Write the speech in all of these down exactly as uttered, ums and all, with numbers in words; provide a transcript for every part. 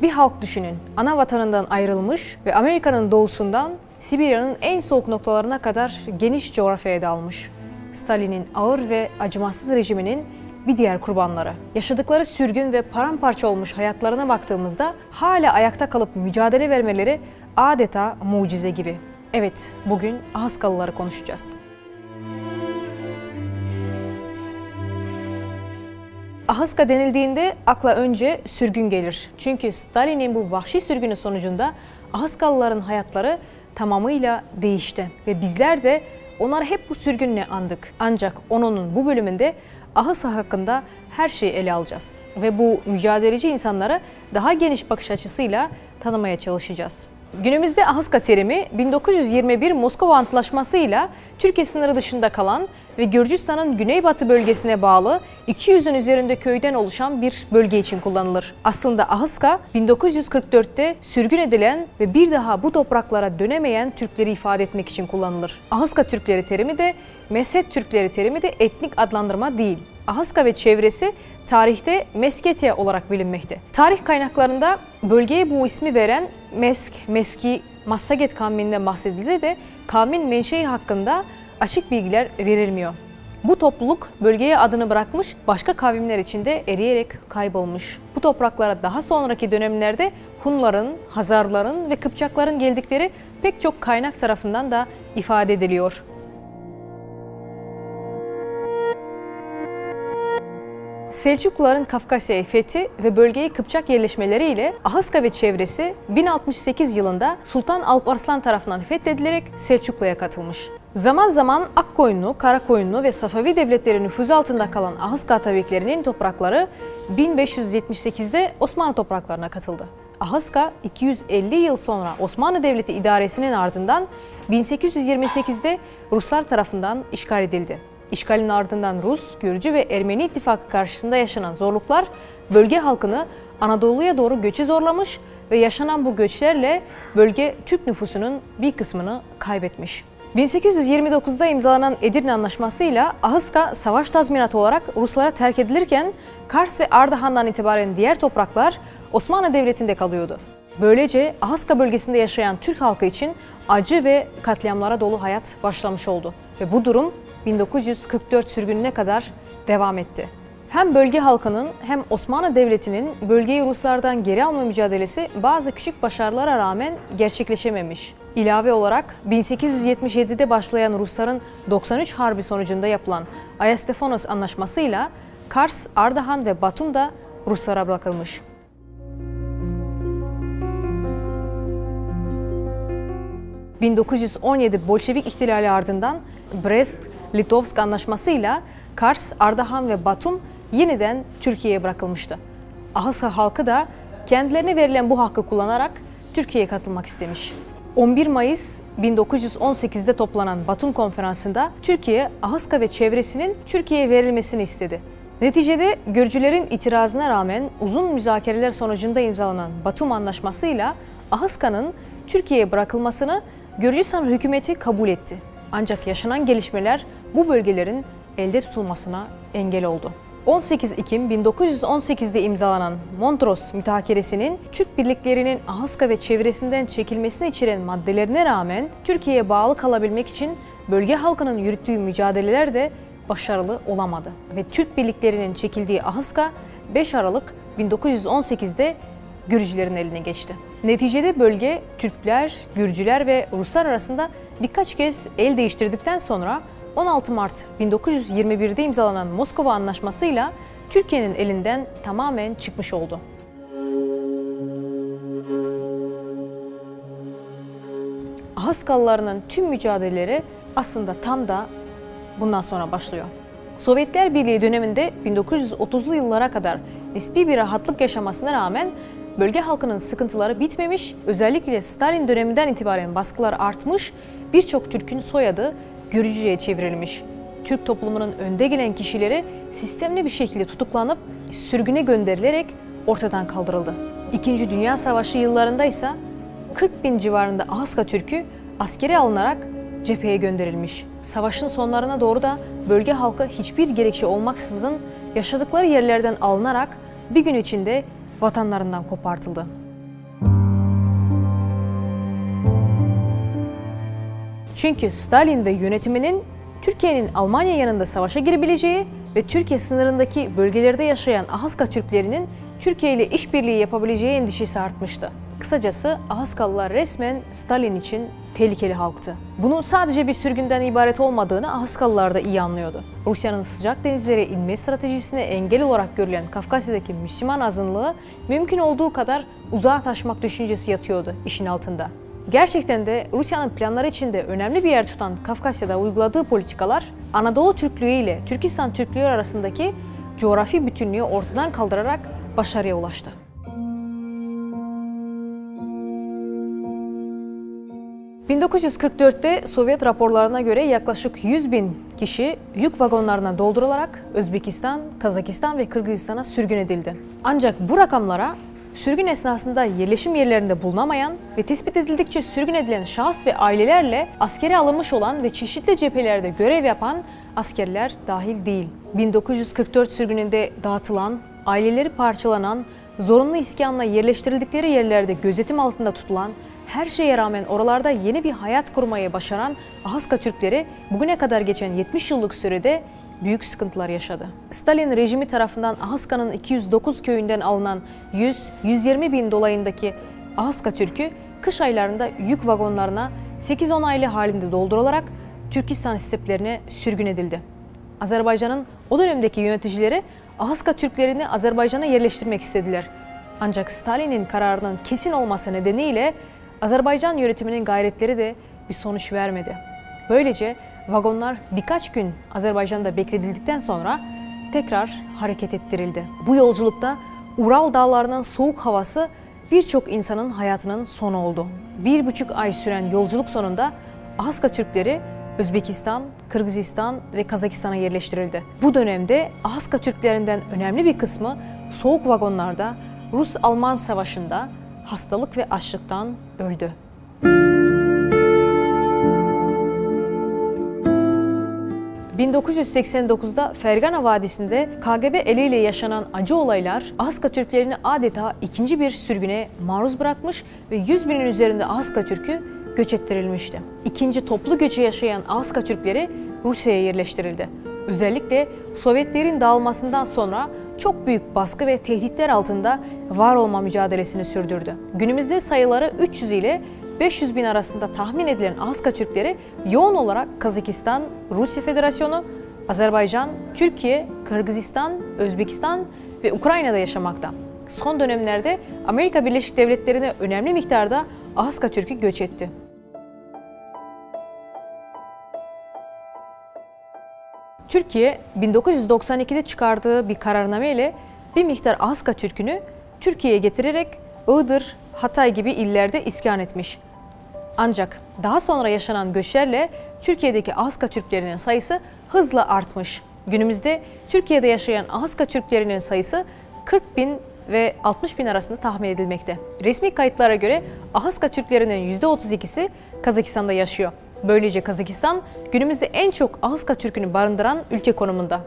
Bir halk düşünün, ana vatanından ayrılmış ve Amerika'nın doğusundan Sibirya'nın en soğuk noktalarına kadar geniş coğrafyaya dalmış. Stalin'in ağır ve acımasız rejiminin bir diğer kurbanları. Yaşadıkları sürgün ve paramparça olmuş hayatlarına baktığımızda hala ayakta kalıp mücadele vermeleri adeta mucize gibi. Evet, bugün Ahıskalıları konuşacağız. Ahıska denildiğinde akla önce sürgün gelir. Çünkü Stalin'in bu vahşi sürgünü sonucunda Ahıskalıların hayatları tamamıyla değişti. Ve bizler de onları hep bu sürgünle andık. Ancak onun bu bölümünde Ahıska hakkında her şeyi ele alacağız. Ve bu mücadeleci insanları daha geniş bakış açısıyla tanımaya çalışacağız. Günümüzde Ahıska terimi bin dokuz yüz yirmi bir Moskova Antlaşması ile Türkiye sınırı dışında kalan ve Gürcistan'ın güneybatı bölgesine bağlı iki yüzün üzerinde köyden oluşan bir bölge için kullanılır. Aslında Ahıska bin dokuz yüz kırk dört'te sürgün edilen ve bir daha bu topraklara dönemeyen Türkleri ifade etmek için kullanılır. Ahıska Türkleri terimi de Meshet Türkleri terimi de etnik adlandırma değil. Ahıska ve çevresi tarihte Mesketya olarak bilinmekte. Tarih kaynaklarında bölgeye bu ismi veren Mesk, Meski, Massaget kavminden bahsedilse de kavmin menşei hakkında açık bilgiler verilmiyor. Bu topluluk bölgeye adını bırakmış, başka kavimler içinde eriyerek kaybolmuş. Bu topraklara daha sonraki dönemlerde Hunların, Hazarların ve Kıpçakların geldikleri pek çok kaynak tarafından da ifade ediliyor. Selçukluların Kafkasya'yı fethi ve bölgeye Kıpçak yerleşmeleriyle Ahıska ve çevresi bin altmış sekiz yılında Sultan Alparslan tarafından fethedilerek Selçuklu'ya katılmış. Zaman zaman Akkoyunlu, Karakoyunlu ve Safavi devletleri nüfuzu altında kalan Ahıska Atabeklerinin toprakları bin beş yüz yetmiş sekiz'de Osmanlı topraklarına katıldı. Ahıska iki yüz elli yıl sonra Osmanlı Devleti idaresinin ardından bin sekiz yüz yirmi sekiz'de Ruslar tarafından işgal edildi. İşgalin ardından Rus, Gürcü ve Ermeni ittifakı karşısında yaşanan zorluklar bölge halkını Anadolu'ya doğru göçe zorlamış ve yaşanan bu göçlerle bölge Türk nüfusunun bir kısmını kaybetmiş. bin sekiz yüz yirmi dokuz'da imzalanan Edirne Anlaşması ile Ahıska savaş tazminatı olarak Ruslara terk edilirken Kars ve Ardahan'dan itibaren diğer topraklar Osmanlı Devleti'nde kalıyordu. Böylece Ahıska bölgesinde yaşayan Türk halkı için acı ve katliamlara dolu hayat başlamış oldu ve bu durum bin dokuz yüz kırk dört sürgününe kadar devam etti. Hem bölge halkının hem Osmanlı Devleti'nin bölgeyi Ruslardan geri alma mücadelesi bazı küçük başarılara rağmen gerçekleşememiş. İlave olarak bin sekiz yüz yetmiş yedi'de başlayan Rusların doksan üç Harbi sonucunda yapılan Ayastefanos Anlaşması'yla Kars, Ardahan ve Batum da Ruslara bırakılmış. bin dokuz yüz on yedi Bolşevik ihtilali ardından Brest-Litovsk Anlaşması'yla Kars, Ardahan ve Batum yeniden Türkiye'ye bırakılmıştı. Ahıska halkı da kendilerine verilen bu hakkı kullanarak Türkiye'ye katılmak istemiş. on bir Mayıs bin dokuz yüz on sekiz'de toplanan Batum Konferansı'nda Türkiye, Ahıska ve çevresinin Türkiye'ye verilmesini istedi. Neticede Gürcülerin itirazına rağmen uzun müzakereler sonucunda imzalanan Batum Anlaşması'yla Ahıska'nın Türkiye'ye bırakılmasını Gürcistan hükümeti kabul etti. Ancak yaşanan gelişmeler bu bölgelerin elde tutulmasına engel oldu. on sekiz Ekim bin dokuz yüz on sekiz'de imzalanan Montrose Mütakeresinin Türk birliklerinin Ahıska ve çevresinden çekilmesini içeren maddelerine rağmen Türkiye'ye bağlı kalabilmek için bölge halkının yürüttüğü mücadeleler de başarılı olamadı. Ve Türk birliklerinin çekildiği Ahıska beş Aralık bin dokuz yüz on sekiz'de Gürcülerin eline geçti. Neticede bölge Türkler, Gürcüler ve Ruslar arasında birkaç kez el değiştirdikten sonra on altı Mart bin dokuz yüz yirmi bir'de imzalanan Moskova Anlaşması'yla Türkiye'nin elinden tamamen çıkmış oldu. Ahıskalılarının tüm mücadeleleri aslında tam da bundan sonra başlıyor. Sovyetler Birliği döneminde bin dokuz yüz otuz'lu yıllara kadar nispi bir rahatlık yaşamasına rağmen bölge halkının sıkıntıları bitmemiş, özellikle Stalin döneminden itibaren baskılar artmış, birçok Türk'ün soyadı Gürcü'ye çevrilmiş. Türk toplumunun önde gelen kişileri sistemli bir şekilde tutuklanıp sürgüne gönderilerek ortadan kaldırıldı. İkinci Dünya Savaşı yıllarında ise kırk bin civarında Ahıska Türk'ü askere alınarak cepheye gönderilmiş. Savaşın sonlarına doğru da bölge halkı hiçbir gerekçe olmaksızın yaşadıkları yerlerden alınarak bir gün içinde vatanlarından kopartıldı. Çünkü Stalin ve yönetiminin Türkiye'nin Almanya yanında savaşa girebileceği ve Türkiye sınırındaki bölgelerde yaşayan Ahıska Türklerinin Türkiye ile işbirliği yapabileceği endişesi artmıştı. Kısacası Ahıskalılar resmen Stalin için tehlikeli halktı. Bunun sadece bir sürgünden ibaret olmadığını Ahıskalılar da iyi anlıyordu. Rusya'nın sıcak denizlere inme stratejisine engel olarak görülen Kafkasya'daki Müslüman azınlığı mümkün olduğu kadar uzağa taşmak düşüncesi yatıyordu işin altında. Gerçekten de Rusya'nın planları içinde önemli bir yer tutan Kafkasya'da uyguladığı politikalar Anadolu Türklüğü ile Türkistan Türklüğü arasındaki coğrafi bütünlüğü ortadan kaldırarak başarıya ulaştı. bin dokuz yüz kırk dört'te Sovyet raporlarına göre yaklaşık yüz bin kişi yük vagonlarına doldurularak Özbekistan, Kazakistan ve Kırgızistan'a sürgün edildi. Ancak bu rakamlara sürgün esnasında yerleşim yerlerinde bulunamayan ve tespit edildikçe sürgün edilen şahıs ve ailelerle askere alınmış olan ve çeşitli cephelerde görev yapan askerler dahil değil. bin dokuz yüz kırk dört sürgününde dağıtılan, aileleri parçalanan, zorunlu iskanla yerleştirildikleri yerlerde gözetim altında tutulan, her şeye rağmen oralarda yeni bir hayat kurmayı başaran Ahıska Türkleri bugüne kadar geçen yetmiş yıllık sürede büyük sıkıntılar yaşadı. Stalin rejimi tarafından Ahıska'nın iki yüz dokuz köyünden alınan yüz yüz yirmi bin dolayındaki Ahıska Türk'ü kış aylarında yük vagonlarına sekiz on aile halinde doldurularak Türkistan steplerine sürgün edildi. Azerbaycan'ın o dönemdeki yöneticileri Ahıska Türklerini Azerbaycan'a yerleştirmek istediler. Ancak Stalin'in kararının kesin olması nedeniyle Azerbaycan yönetiminin gayretleri de bir sonuç vermedi. Böylece vagonlar birkaç gün Azerbaycan'da bekledildikten sonra tekrar hareket ettirildi. Bu yolculukta Ural dağlarının soğuk havası birçok insanın hayatının sonu oldu. Bir buçuk ay süren yolculuk sonunda Ahıska Türkleri Özbekistan, Kırgızistan ve Kazakistan'a yerleştirildi. Bu dönemde Ahıska Türklerinden önemli bir kısmı soğuk vagonlarda Rus-Alman Savaşı'nda hastalık ve açlıktan öldü. bin dokuz yüz seksen dokuz'da Fergana Vadisi'nde K G B eliyle yaşanan acı olaylar Ahıska Türklerini adeta ikinci bir sürgüne maruz bırakmış ve yüz binin üzerinde Ahıska Türk'ü göç ettirilmişti. İkinci toplu göçü yaşayan Ahıska Türkleri Rusya'ya yerleştirildi. Özellikle Sovyetlerin dağılmasından sonra çok büyük baskı ve tehditler altında var olma mücadelesini sürdürdü. Günümüzde sayıları üç yüz ile beş yüz bin arasında tahmin edilen Ahıska Türkleri yoğun olarak Kazakistan, Rusya Federasyonu, Azerbaycan, Türkiye, Kırgızistan, Özbekistan ve Ukrayna'da yaşamakta. Son dönemlerde Amerika Birleşik Devletleri'ne önemli miktarda Ahıska Türk'ü göç etti. Türkiye, bin dokuz yüz doksan iki'de çıkardığı bir kararname ile bir miktar Ahıska Türk'ünü Türkiye'ye getirerek Iğdır, Hatay gibi illerde iskan etmiş. Ancak daha sonra yaşanan göçlerle Türkiye'deki Ahıska Türklerinin sayısı hızla artmış. Günümüzde Türkiye'de yaşayan Ahıska Türklerinin sayısı kırk bin ve altmış bin arasında tahmin edilmekte. Resmi kayıtlara göre Ahıska Türklerinin yüzde otuz iki'si Kazakistan'da yaşıyor. Böylece Kazakistan günümüzde en çok Ahıska Türk'ünü barındıran ülke konumunda.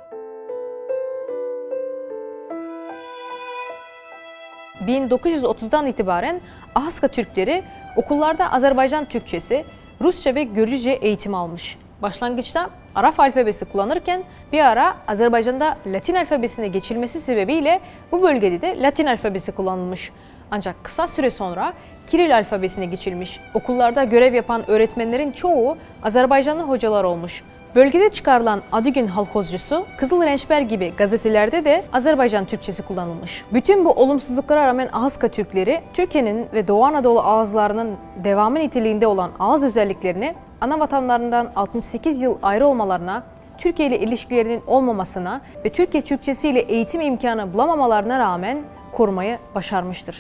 bin dokuz yüz otuz'dan itibaren Ahıska Türkleri okullarda Azerbaycan Türkçesi, Rusça ve Gürcüce eğitim almış. Başlangıçta Arap alfabesi kullanırken bir ara Azerbaycan'da Latin alfabesine geçilmesi sebebiyle bu bölgede de Latin alfabesi kullanılmış. Ancak kısa süre sonra Kiril alfabesine geçilmiş. Okullarda görev yapan öğretmenlerin çoğu Azerbaycanlı hocalar olmuş. Bölgede çıkarılan Adıgün Halkozcusu, Kızıl Rençber gibi gazetelerde de Azerbaycan Türkçesi kullanılmış. Bütün bu olumsuzluklara rağmen Ahıska Türkleri, Türkiye'nin ve Doğu Anadolu ağızlarının devamı niteliğinde olan ağız özelliklerini, ana vatanlarından altmış sekiz yıl ayrı olmalarına, Türkiye ile ilişkilerinin olmamasına ve Türkiye Türkçesi ile eğitim imkanı bulamamalarına rağmen korumayı başarmıştır.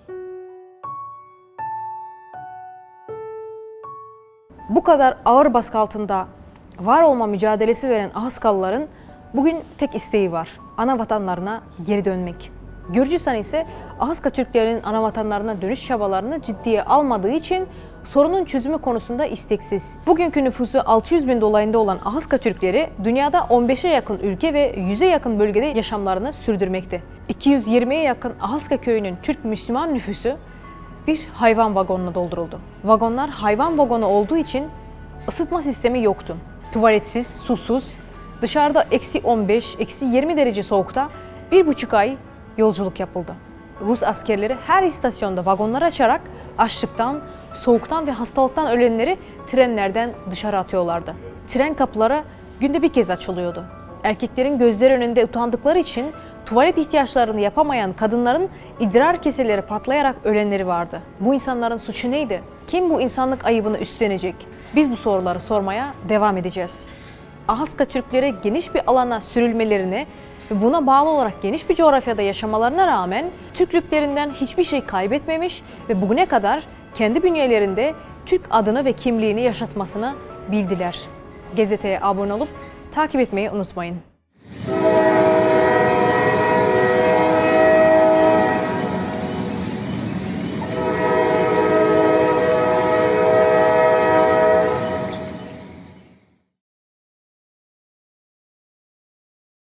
Bu kadar ağır baskı altında var olma mücadelesi veren Ahıskalıların bugün tek isteği var: ana vatanlarına geri dönmek. Gürcistan ise Ahıska Türklerinin ana vatanlarına dönüş çabalarını ciddiye almadığı için sorunun çözümü konusunda isteksiz. Bugünkü nüfusu altı yüz bin dolayında olan Ahıska Türkleri dünyada on beşe yakın ülke ve yüze yakın bölgede yaşamlarını sürdürmekte. iki yüz yirmiye yakın Ahıska köyünün Türk Müslüman nüfusu bir hayvan vagonuna dolduruldu. Vagonlar hayvan vagonu olduğu için Isıtma sistemi yoktu. Tuvaletsiz, susuz, dışarıda eksi on beş, eksi yirmi derece soğukta bir buçuk ay yolculuk yapıldı. Rus askerleri her istasyonda vagonlar açarak açlıktan, soğuktan ve hastalıktan ölenleri trenlerden dışarı atıyorlardı. Tren kapıları günde bir kez açılıyordu. Erkeklerin gözleri önünde utandıkları için tuvalet ihtiyaçlarını yapamayan kadınların idrar keseleri patlayarak ölenleri vardı. Bu insanların suçu neydi? Kim bu insanlık ayıbını üstlenecek? Biz bu soruları sormaya devam edeceğiz. Ahıska Türkleri geniş bir alana sürülmelerine ve buna bağlı olarak geniş bir coğrafyada yaşamalarına rağmen Türklüklerinden hiçbir şey kaybetmemiş ve bugüne kadar kendi bünyelerinde Türk adını ve kimliğini yaşatmasını bildiler. Gazeteye abone olup takip etmeyi unutmayın.